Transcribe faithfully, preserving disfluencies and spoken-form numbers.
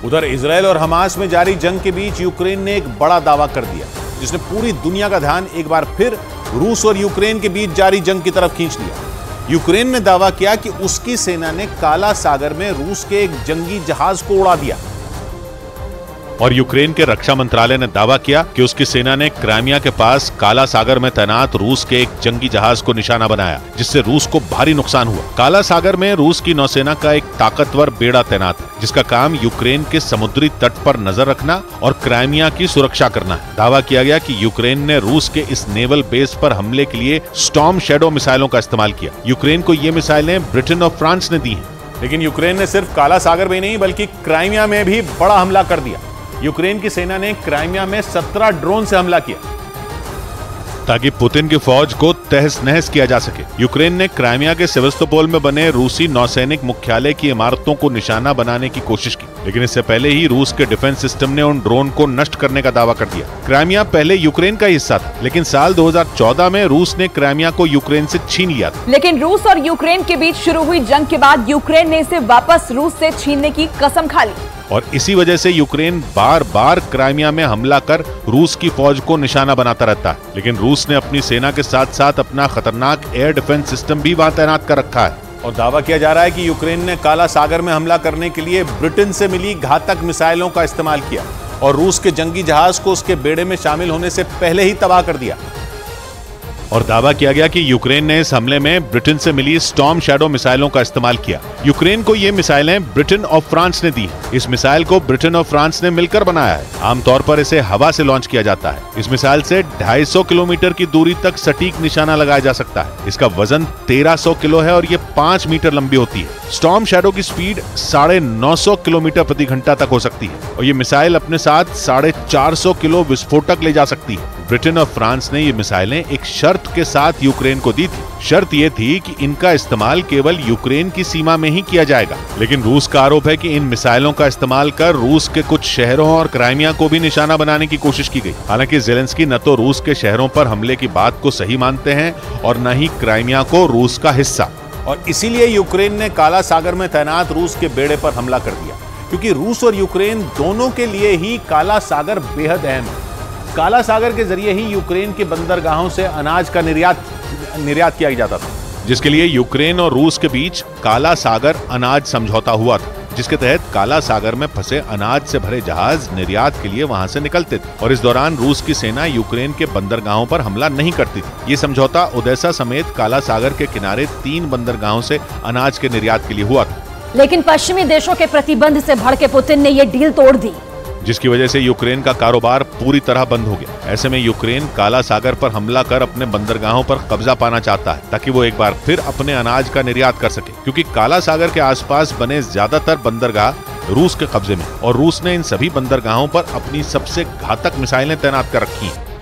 उधर इजरायल और हमास में जारी जंग के बीच यूक्रेन ने एक बड़ा दावा कर दिया, जिसने पूरी दुनिया का ध्यान एक बार फिर रूस और यूक्रेन के बीच जारी जंग की तरफ खींच लिया। यूक्रेन ने दावा किया कि उसकी सेना ने काला सागर में रूस के एक जंगी जहाज को उड़ा दिया। और यूक्रेन के रक्षा मंत्रालय ने दावा किया कि उसकी सेना ने क्राइमिया के पास काला सागर में तैनात रूस के एक जंगी जहाज को निशाना बनाया, जिससे रूस को भारी नुकसान हुआ। काला सागर में रूस की नौसेना का एक ताकतवर बेड़ा तैनात है, जिसका काम यूक्रेन के समुद्री तट पर नजर रखना और क्राइमिया की सुरक्षा करना है। दावा किया गया कि यूक्रेन ने रूस के इस नेवल बेस पर हमले के लिए स्टॉर्म शैडो मिसाइलों का इस्तेमाल किया। यूक्रेन को ये मिसाइलें ब्रिटेन और फ्रांस ने दी हैं। लेकिन यूक्रेन ने सिर्फ काला सागर में नहीं बल्कि क्राइमिया में भी बड़ा हमला कर दिया। यूक्रेन की सेना ने क्राइमिया में सत्रह ड्रोन से हमला किया, ताकि पुतिन की फौज को तहस नहस किया जा सके। यूक्रेन ने क्राइमिया के सेवस्तोपोल में बने रूसी नौसैनिक मुख्यालय की इमारतों को निशाना बनाने की कोशिश की, लेकिन इससे पहले ही रूस के डिफेंस सिस्टम ने उन ड्रोन को नष्ट करने का दावा कर दिया। क्राइमिया पहले यूक्रेन का हिस्सा था, लेकिन साल दो हज़ार चौदह में रूस ने क्राइमिया को यूक्रेन से छीन लिया था। लेकिन रूस और यूक्रेन के बीच शुरू हुई जंग के बाद यूक्रेन ने इसे वापस रूस से छीनने की कसम खा ली, और इसी वजह से यूक्रेन बार बार क्राइमिया में हमला कर रूस की फौज को निशाना बनाता रहता है। लेकिन रूस ने अपनी सेना के साथ साथ अपना खतरनाक एयर डिफेंस सिस्टम भी वहां तैनात कर रखा है। और दावा किया जा रहा है कि यूक्रेन ने काला सागर में हमला करने के लिए ब्रिटेन से मिली घातक मिसाइलों का इस्तेमाल किया और रूस के जंगी जहाज को उसके बेड़े में शामिल होने से पहले ही तबाह कर दिया। और दावा किया गया कि यूक्रेन ने इस हमले में ब्रिटेन से मिली स्टॉर्म शैडो मिसाइलों का इस्तेमाल किया। यूक्रेन को ये मिसाइलें ब्रिटेन और फ्रांस ने दी। इस मिसाइल को ब्रिटेन और फ्रांस ने मिलकर बनाया है। आमतौर पर इसे हवा से लॉन्च किया जाता है। इस मिसाइल से ढाई सौ किलोमीटर की दूरी तक सटीक निशाना लगाया जा सकता है। इसका वजन तेरह सौ किलो है और ये पांच मीटर लंबी होती है। स्टॉर्म शैडो की स्पीड साढ़े नौ सौ किलोमीटर प्रति घंटा तक हो सकती है और ये मिसाइल अपने साथ साढ़े चार सौ किलो विस्फोटक ले जा सकती है। ब्रिटेन और फ्रांस ने ये मिसाइलें एक शर्त के साथ यूक्रेन को दी थी। शर्त ये थी कि इनका इस्तेमाल केवल यूक्रेन की सीमा में ही किया जाएगा। लेकिन रूस का आरोप है कि इन मिसाइलों का इस्तेमाल कर रूस के कुछ शहरों और क्राइमिया को भी निशाना बनाने की कोशिश की गई। हालांकि जेलेंस्की न तो रूस के शहरों पर हमले की बात को सही मानते हैं और न ही क्राइमिया को रूस का हिस्सा। और इसीलिए यूक्रेन ने काला सागर में तैनात रूस के बेड़े पर हमला कर दिया, क्योंकि रूस और यूक्रेन दोनों के लिए ही काला सागर बेहद अहम है। काला सागर के जरिए ही यूक्रेन के बंदरगाहों से अनाज का निर्यात निर्यात किया जाता था, जिसके लिए यूक्रेन और रूस के बीच काला सागर अनाज समझौता हुआ था, जिसके तहत काला सागर में फंसे अनाज से भरे जहाज निर्यात के लिए वहां से निकलते थे और इस दौरान रूस की सेना यूक्रेन के बंदरगाहों पर हमला नहीं करती थी। ये समझौता ओडेसा समेत काला सागर के किनारे तीन बंदरगाहों से अनाज के निर्यात के लिए हुआ था। लेकिन पश्चिमी देशों के प्रतिबंध से भड़के पुतिन ने ये डील तोड़ दी, जिसकी वजह से यूक्रेन का कारोबार पूरी तरह बंद हो गया। ऐसे में यूक्रेन काला सागर पर हमला कर अपने बंदरगाहों पर कब्जा पाना चाहता है, ताकि वो एक बार फिर अपने अनाज का निर्यात कर सके, क्योंकि काला सागर के आसपास बने ज्यादातर बंदरगाह रूस के कब्जे में और रूस ने इन सभी बंदरगाहों पर अपनी सबसे घातक मिसाइलें तैनात कर रखी हैं।